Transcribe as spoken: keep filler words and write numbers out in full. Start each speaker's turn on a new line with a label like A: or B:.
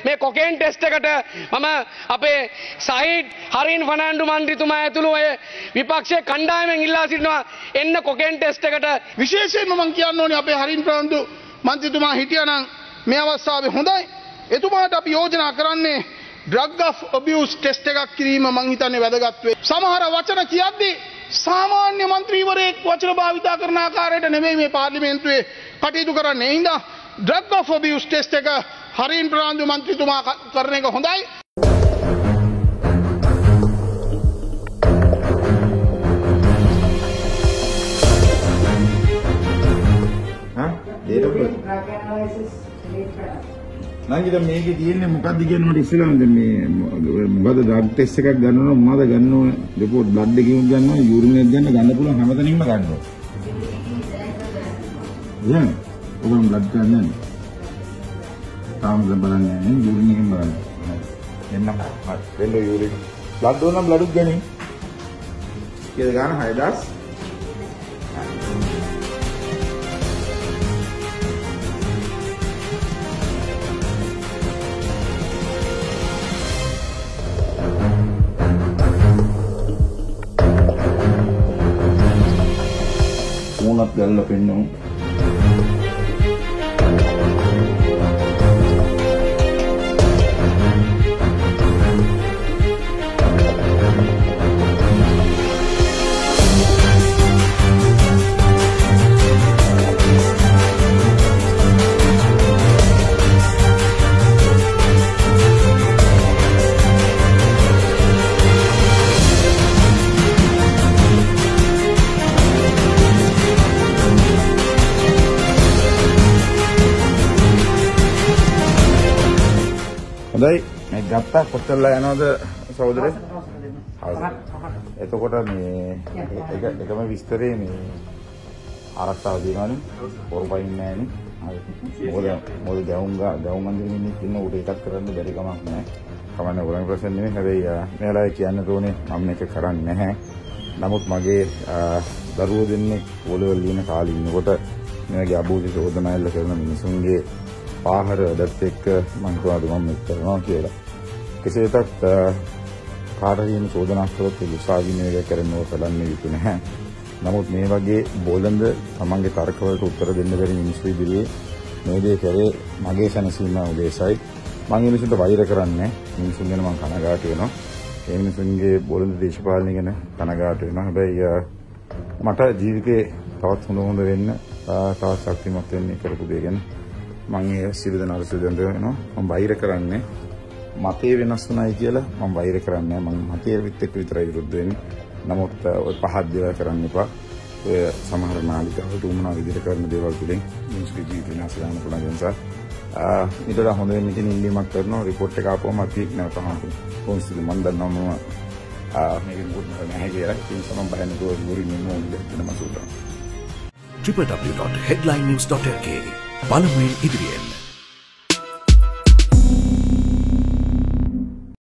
A: මේ cocaine test එකට මම අපේ සයිඩ් හරින් ෆර්නෑන්ඩෝ මන්ත්‍රීතුමා ඇතුළු ඔය විපක්ෂයේ කණ්ඩායමෙන් ඉල්ලා සිටිනවා එන්න කොකේන් ටෙස්ට් එකට.
B: විශේෂයෙන්ම මම කියන්න ඕනේ අපේ හරින් ෆර්නෑන්ඩෝ මන්ත්‍රීතුමා හිටියානම් මේ අවස්ථාවේ හොඳයි. එතුමාට අපි යෝජනා කරන්නේ drug of abuse ටෙස්ට් එකක් කිරීම මං හිතන්නේ වැදගත් වේ. සමහර වචන කියද්දී සාමාන්‍ය മന്ത്രിවරයෙක් වචන භාවිතා කරන ආකාරයට නෙමෙයි මේ පාර්ලිමේන්තුවේ කටයුතු කරන්නේ. ඒ හින්දා drug of abuse ටෙස්ට් එක හරින් ප්‍රාන්දු මන්ත්‍රීතුමා කරන එක හොඳයි.
C: හා නංගිද මේකේ තියෙන්නේ මොකක්ද කියන්නේ මට ඉස්සෙල්ලාම දැන් මේ මොකද ඩ්‍රග් ටෙස්ට් එකක් ගන්නවනම් මොනවද ගන්න ඕනේ රිපෝට් බ්ලඩ් එකකින් ගන්නවා යූරින් එකක් ගන්න ගන්න පුළුවන් හැමතැනින්ම ගන්නවා දැන් ඔබම බ්ලඩ් ගන්න තාම දැන් බලන්නේ නේ යූරින් එකෙන් බලන්නේ එන්නම් හරි වෙන්න යූරින් බ්ලඩ් ඕනම් බ්ලඩ් උත් ගනින් කීයද ගන්න හයදාස් Unat galla pennu හොඳයි මේ ගත්තා කොච්චරලා යනවද සහෝදරේ? හරි. එතකොට මේ එක එකම විස්තරේ මේ ආරක්ෂාව දෙනවනේ. පොරපයින් නැහැනේ. හරි. මොකද මොකද ගැවුම් ගැවුම් අඳින්න ඉන්න උඩ එකක් කරන්න බැරි කමක් නැහැ. කමන්නේ උරන් ප්‍රශ්න නෙමෙයි. හැබැයි මෙයාලා කියන්න ඕනේ මම මේක කරන්නේ නැහැ. නමුත් මගේ දරුවෝ දෙන්නේ පොළවල් ලියන කාලේ ඉන්නකොට මෙයාගේ අභෝධි චෝදනාවල් කරන මිනිසුන්ගේ ආහාර වැඩත් එක්ක මම හිතුවා මම මේක කරනවා කියලා. කෙසේ වෙතත් කාර්යයෙන් චෝදනා කළොත් උසාවියේ කරනව කරන්නේ යුතු නැහැ. නමුත් මේ වගේ බෝලඳ තමන්ගේ තර්ක වලට උත්තර දෙන්න බැරි මිනිස්සු ඉදිරියේ මේ දේ කරේ මගේ සැනසීම උදේසයි. මම මිනිසුන්ට වෛර කරන්නේ මිනිසුන් ගැන මම කනගාටු වෙනවා. ඒ මිනිසුන්ගේ බෝලඳ දේශපාලනය ගැන කනගාටු වෙනවා. හැබැයි මට ජීවිතේ තවත් හොඳ හොඳ වෙන්න තවත් ශක්තිමත් වෙන්න කරපු දේ ගැන මම ඒ සියලු දෙනාට සුදෙන්ද වෙනවා. මම වෛර කරන්නේ මතේ වෙනස් වුණයි කියලා මම වෛර කරන්නේ මම මතේ විත්තට විතරයි විරුද්ධ වෙන්නේ. නමුත් ඔය පහත් දේවල් කරන්න එපා. ඔය සමහර නාලිකාවලට උමනා විදිහට කරන දේවල් තුලින් මිනිස්සුගේ ජීවිත විනාශ කරන්න පුළුවන් නිසා ආ ඊට වඩා හොඳ වෙන්න කියන ඉල්ලීමක් කරනවා. රිපෝට් එක ආපුවම අපි නැවත අහමු. කොන්සිල් මම දන්නවා මම ආ මේක මොකද නැහැ කියලා. ඒ නිසා මම බයන්නේ ගෝල් ගෝරින් නෝන් දෙන්න මසුදා.
D: w w w dot headline news dot l k පළමුවෙන් ඉදිරියෙන්